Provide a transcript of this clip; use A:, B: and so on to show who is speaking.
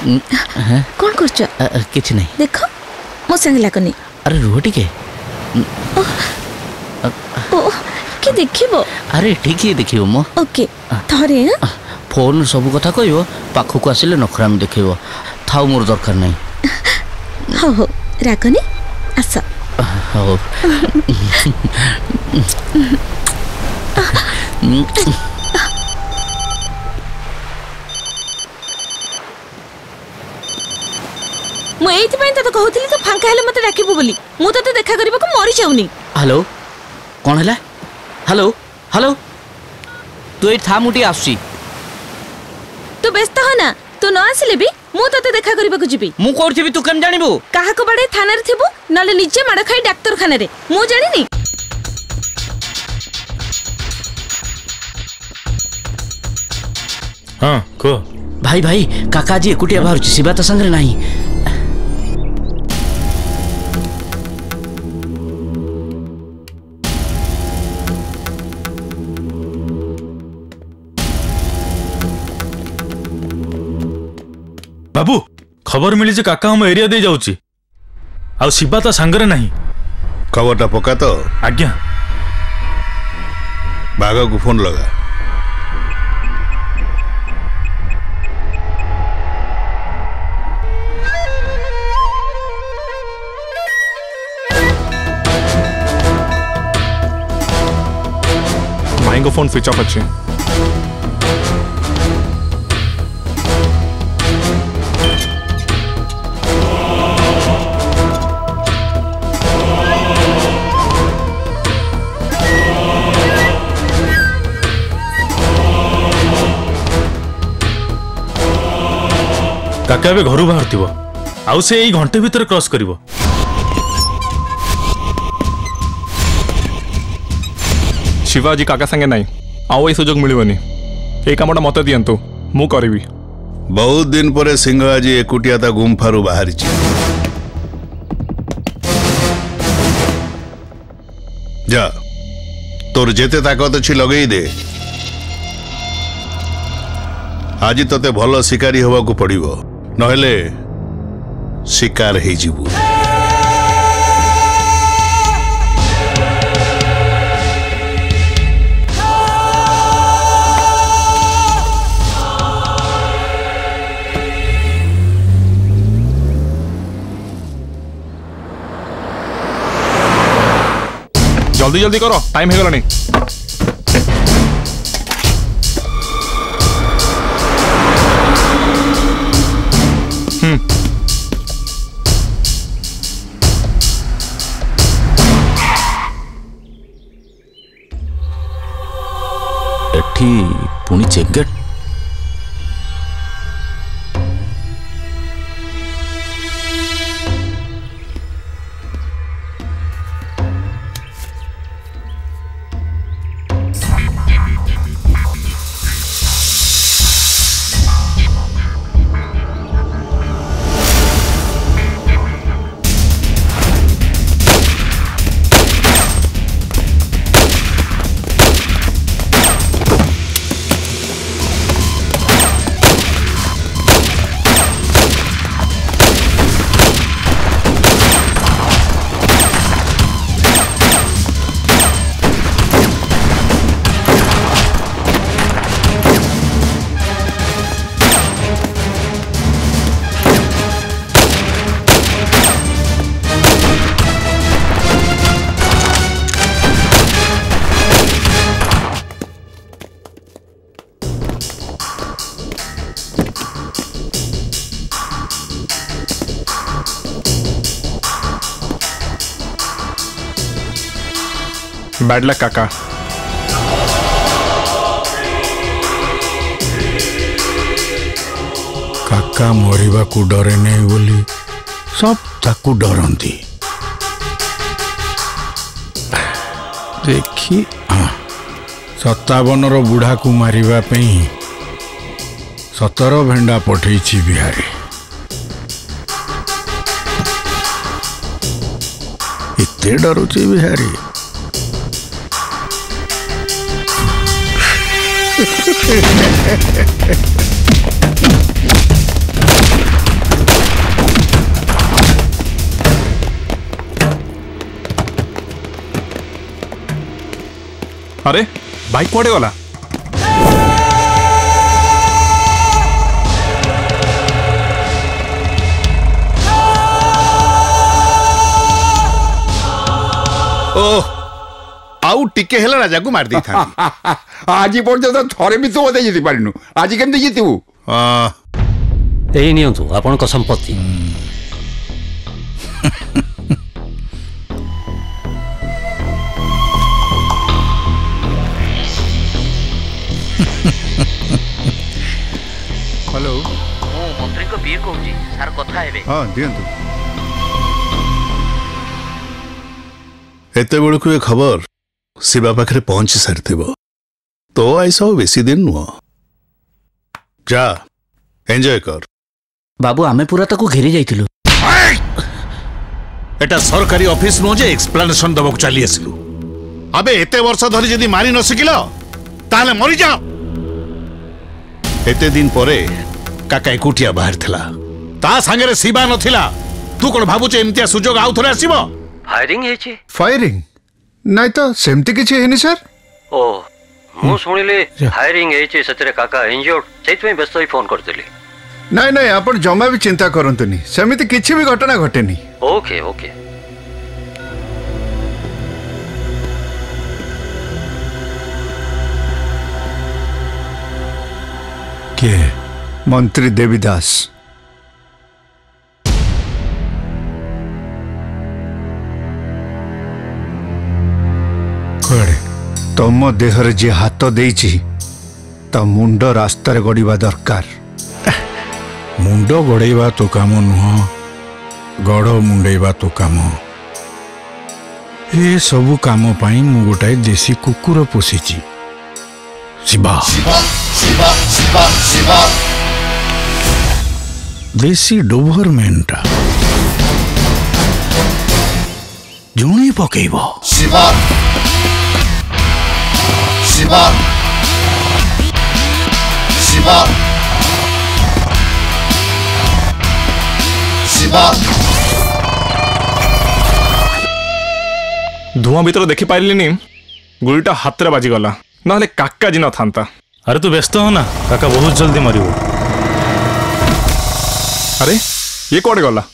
A: कौन करछ
B: किछ नहीं
A: देखो मो संग लागनी
B: अरे रुह टिके
A: ओ के देखिबो
B: अरे ठीक ही देखियो मो
A: ओके थरे
B: फोन सब कथा कहयो पाखु को आसिले नखराम देखियो थाउ मोर दरकार नहीं
A: हो हो रागनी आस
B: हो
A: मु एथि पय त कहउथिली तो फांका हेले मते डाकिबो बोली मु त देखा करबा को मरि जाउनी
B: हेलो कौन हैला हेलो हेलो तू ए था मुटी आसी
A: तू व्यस्त हो ना तू न आसिले भी मु तते देखा करबा को जिबी
B: मु कोरथिबी तू केम जानिबो
A: काहा को बडे थाना रे थिबो नले निजे माड खाई डाक्टर खाना रे मु जानिनी
C: हां को
B: भाई भाई काका जी एकुटिया बाहर शिवा त संग रे नाही
C: बाबू खबर मिली जे काका हम एरिया दे जाउची आ शिवा ता संगरे नहीं
D: खबरटा पका तो
C: आज्ञा
D: बागा को फोन लगा
E: माइंगो फोन स्विच ऑफ अच्छे
C: काका ए घर बाहर थी आउ से यही घंटे भीतर क्रॉस करिवो
E: शिवाजी काका संगे नहीं आउ ये सुजोग मिलबनी ए कामटा मते दियंतु मु करबी
D: बहुत दिन परे सिंह आज एकुटिया ता गुम्फारू बाहरी जा तोर जेते ताकत अच्छी लगेई दे आज तते भल शिकारी हवा को पड़िबो नहेले शिकार हे जीवु
E: जल्दी जल्दी करो टाइम हो गलानी
B: एठी पुणी चेकगेट
E: बैड लक काका
F: काका मरिबा को डरे नहीं बोली सब ताकू डरंती देखी 57 बुढ़ा को मारिबा पे 17 भेंडा पठेछि बिहारी इते डरुछि बिहारी
E: अरे बाइक कुआडे गला?
D: ओह आउ टिके हेला राजा को मार दी था।
G: आज पर्यटन थरे भी तो मत जीति पारिनु आज केमती जीतबू?
H: एई नियंतु आपन को संपत्ति।
G: हेलो
B: मंत्री को बीर कहूँ सार कथा हेबे।
G: हाँ दियंतु।
D: एते बेलू ये खबर शिवा पाखे पहुंची सारी तो आईस बेसी दिन नुह। जा एंजॉय कर।
B: बाबू आमे पूरा ताको घेरी जाइतिलु।
D: एटा सरकारी ऑफिस नुह जे एक्सप्लेनेशन दबक चली आसिलु। अबे एते वर्ष धरी जदी मारी न सिकिलो ताले मरि जाओ। एते दिन परे काका एकुटिया बाहर थिला ता संगे शिवा नथिला। तू कोन भाबुचे एमतिया सुजोग आउ थरे आसीबो?
H: फायरिंग हेचे?
G: फायरिंग नहीं तो सेमती किछि हेनी सर।
H: ओ मु सुनिले फायरिंग हेचे सतरे काका इंजर्ड सेत में व्यस्त ही फोन करतली।
G: नहीं नहीं आपण जमा भी चिंता करंतुनी सेमिति किछि भी घटना घटेनी।
H: Okay okay.
G: के मंत्री देवीदास तुम देहर जे हाथ देइछि ता मुंड रास्तार गड़िबा दरकार।
F: मुंड गड़ेबा तो काम नुह गड़ मुंडेबा तो काम। ए सबु काम पाई मु गोटाए देसी कुकुर पोषिछि शिवा। देसी डोभरमेंटा जुणी पकेब।
I: शिवा शिवा शिवा शिवा।
E: धुआं भीतर देखि पाइलिनी गुलिटा हाथ रे बाजी गला नहले काका जी न थांता।
C: अरे तू व्यस्त हो ना काका बहुत जल्दी मरिबो।
E: अरे ये कोड़े गला?